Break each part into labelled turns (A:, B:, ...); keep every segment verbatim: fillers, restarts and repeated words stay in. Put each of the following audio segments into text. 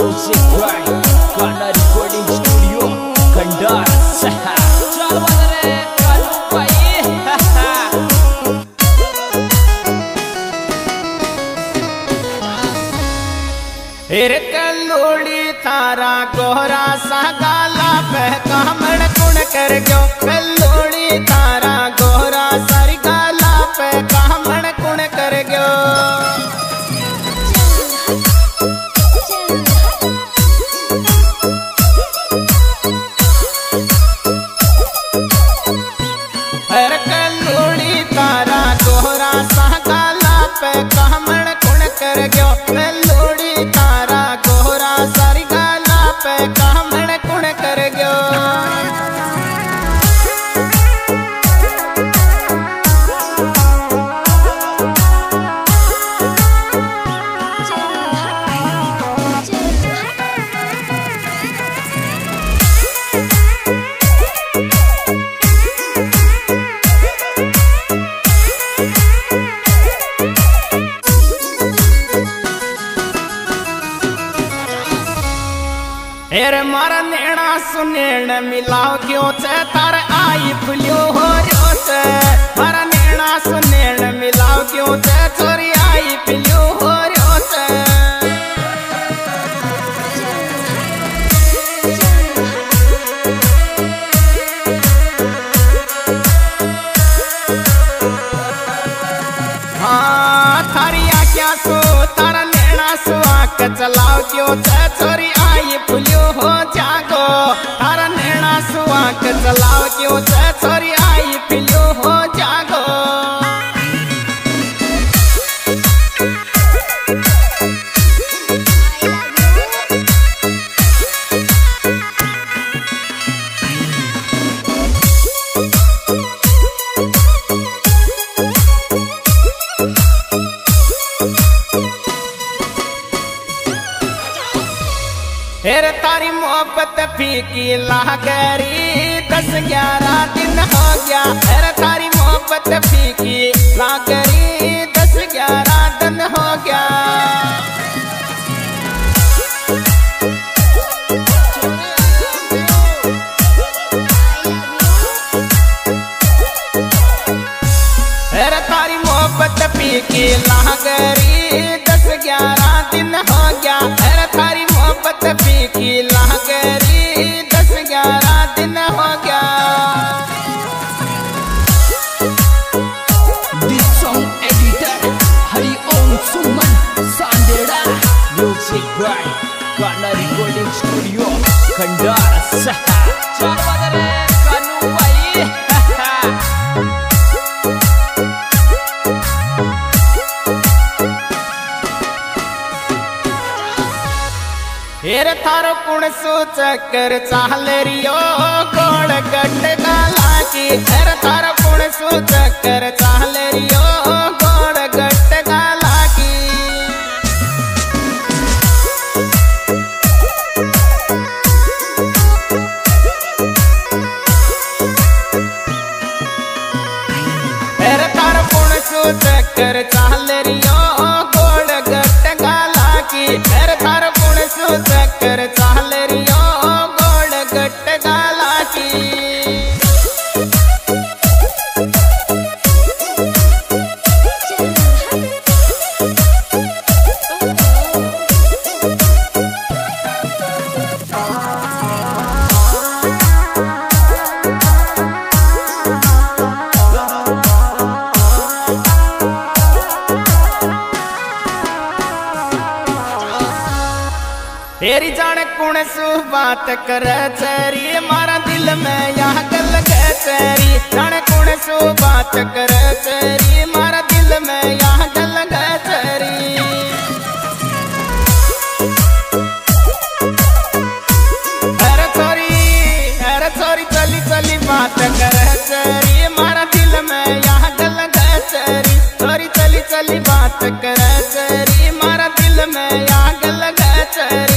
A: Music by Kana Recording Studio Kandar. चल बदरे कानू भाई हेर कलोड़ी तारा गोरा सा गाला पे कामड़ कुण कर गयो कलोड़ी तारा गोरा सारी गाला पे कामड़ कुण कर गयो हेर कलोड़ी तारा गोरा सा गाला पे कामड़ कुण कर गयो कलोड़ी तारा गोरा सारी गाला पे कामड़ कुण कर गयो हेर मारा नेना सुनेण मिलाओ क्यों चे तार आई फुलियो हो रियो चे मारा नेना सुनेण मिलाओ क्यों चे छोरी आई फुलियो हो रियो चे हाँ थारी आख्या सो तारा नेना सो आक चलाओ क्यों चे छोरी आई फुलियो हो जागो तारा नेना सुआक चलाओ क्यों चे छोरी आई फुलियो हो जागो हेर तारी मोहब्बत फीकी लागरी दस ग्यारह दिन हो गया हेर तारी मोहब्बत फीकी लागरी दस ग्यारह दिन हो गया हेर तारी मोहब्बत फीकी लागरी दस ग्यारह दिन हो गया हेर तारी मोहब्बत फीकी लागरी दस ग्यारह दिन हो गया
B: This song editor Hari Om Suman Sandera.
A: Music by Kana Recording Studio Kandar. चल बदरे कानू भाई हेर थारो कुण सो चक्कर चाल रियो गोड़ गट गाला की हेर थारो कुण सो चक्कर चाल रियो गोड़ गट गाला की हेर थारो कुण सो चक्कर चाल रियो गोड़ गट गाला की हेर थारो कुण सो चक्कर चाल रियो गोड़ गट गाला की तेरी जाने कौन सु बात कर चेरी मारा दिल में यहाँ गल गए चेरी जाने कौन सु बात कर चेरी मारा दिल में यहाँ गल गए चेरी अरे छोरी अरे छोरी चली चली बात कर चेरी मारा दिल में यहाँ गल गए चेरी छोरी चली चली बात कर चेरी मारा दिल में यहाँ गल गए चेरी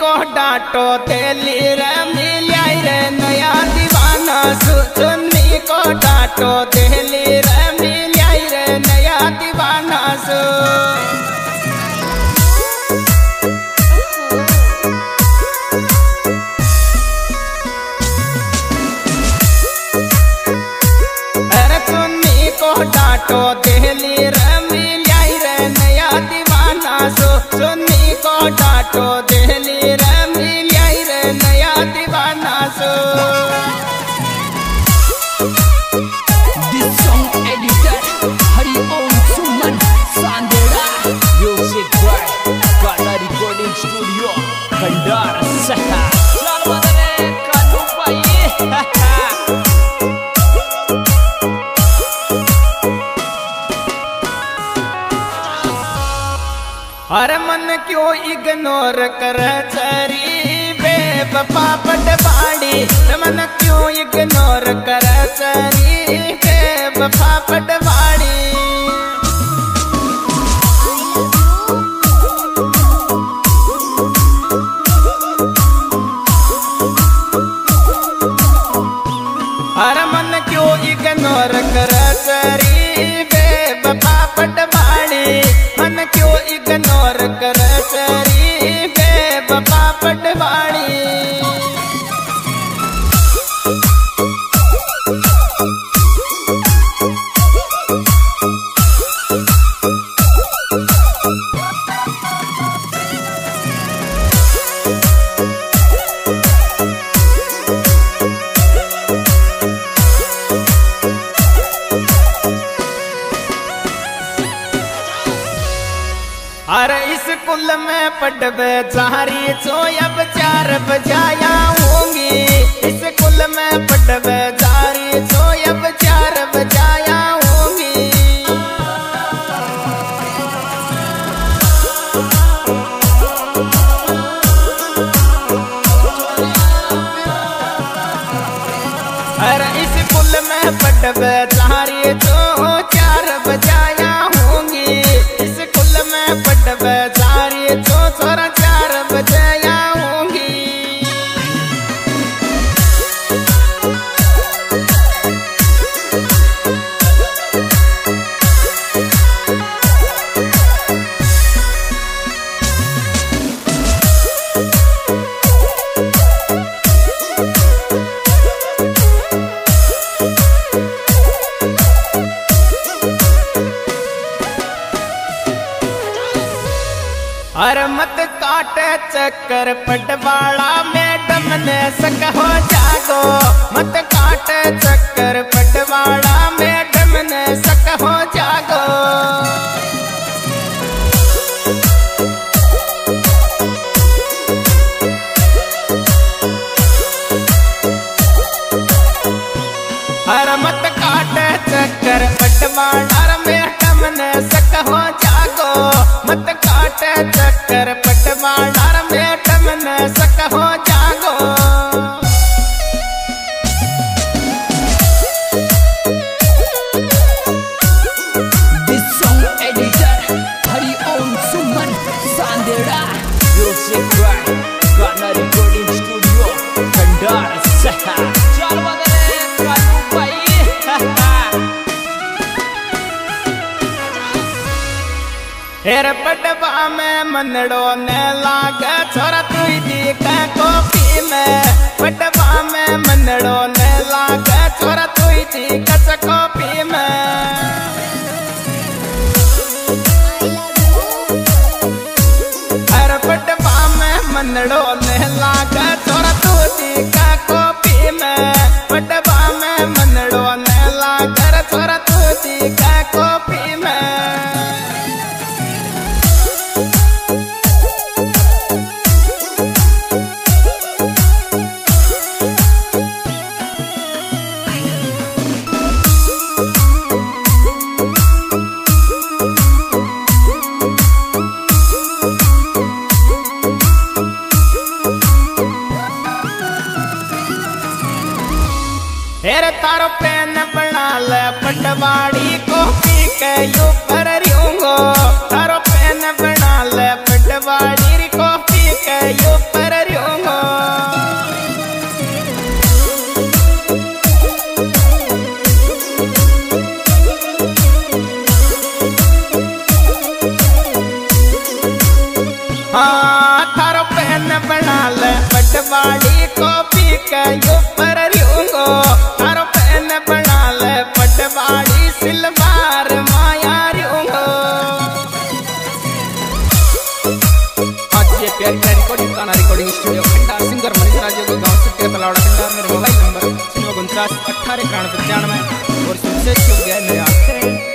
A: को डांटो तेली रे मिलाई रे नया दीवाना सु चुन्नी को डांटो तेली रे मिलाई रे नया दीवाना सु डांटो देहली रे मिलाई रे नया दीवाना सो सुन्नी को डांटो देहली रे मिलाई रे नया दीवाना सो
B: This song editor Hari Om Suman Sandera Music by Kana Recording Studio Khandar Saha Chal badane kanu pai
A: हर मन क्यों इग्नोर कर चरी बेवफा पटवाड़ी मन क्यों इग्नोर कर चरी बेवफा पटवाड़ी हर मन क्यों इग्नोर कर चरी बेवफा पटवाड़ी मन क्यों इग्नोर कर चरी बेवफा पटवाड़ी अरे स्कूल में पढ़वे चारी चो अब चार बजाया होंगी स्कूल में पढ़वे चारी चो अब चार बजाया होंगी अरे स्कूल में पढ़वे चारी चो चार बजाया होंगी स्कूल में पढ़वे चारी चो छोरा चार बजाया होंगी अरे मत काटे चक्कर पटवाड़ा मैडम ने सक हो जागो मत काटे चक्कर पटवाड़ा मैडम ने सक हो जागो अरे मत काटे चक्कर पटवाड़ा मैडम ने सक हो जागो मत काटे चक्कर पटवाड़ा मैडम ने सक हो जागो
B: This song editor Hari Om Suman Sandera Music by Kana Recording Studio Khandar Saha Chal badane kanu pai
A: हेर पटवा में मनड़ो ने लागे छोरा तू दी का कॉपी में पटवा में मनड़ो ने लागे छोरा तू दी का कॉपी में हर पटवा में मनड़ो ने लागे छोरा तू दी का कॉपी में पटवा में मनड़ो ने लागे छोरा तू दी का कॉपी में हेरे तारो पेन बना ले पटवाड़ी कॉपी के ऊपर रियूंगो तारो पेन बना ले पटवाड़ी कॉपी के यो पर रहोंगो। हाँ थारो पहन बना ले पटवाड़ी कॉपी के यो पर रहोंगो। थारो पहन बना ले पटवाड़ी सिलवार माया रहोंगो। आज ये प्यारी प्यारी रिकॉर्डिंग गाना रिकॉर्डिंग स्टूडियो खंडा सिंगर मनीष राजू के गांव से तलावड़ा खंडा। मेरे मोबाइल नंबर शून्य उनचास अठारह इक्यानवे पचानवे और सबसे चुप गया मेरे आखिर।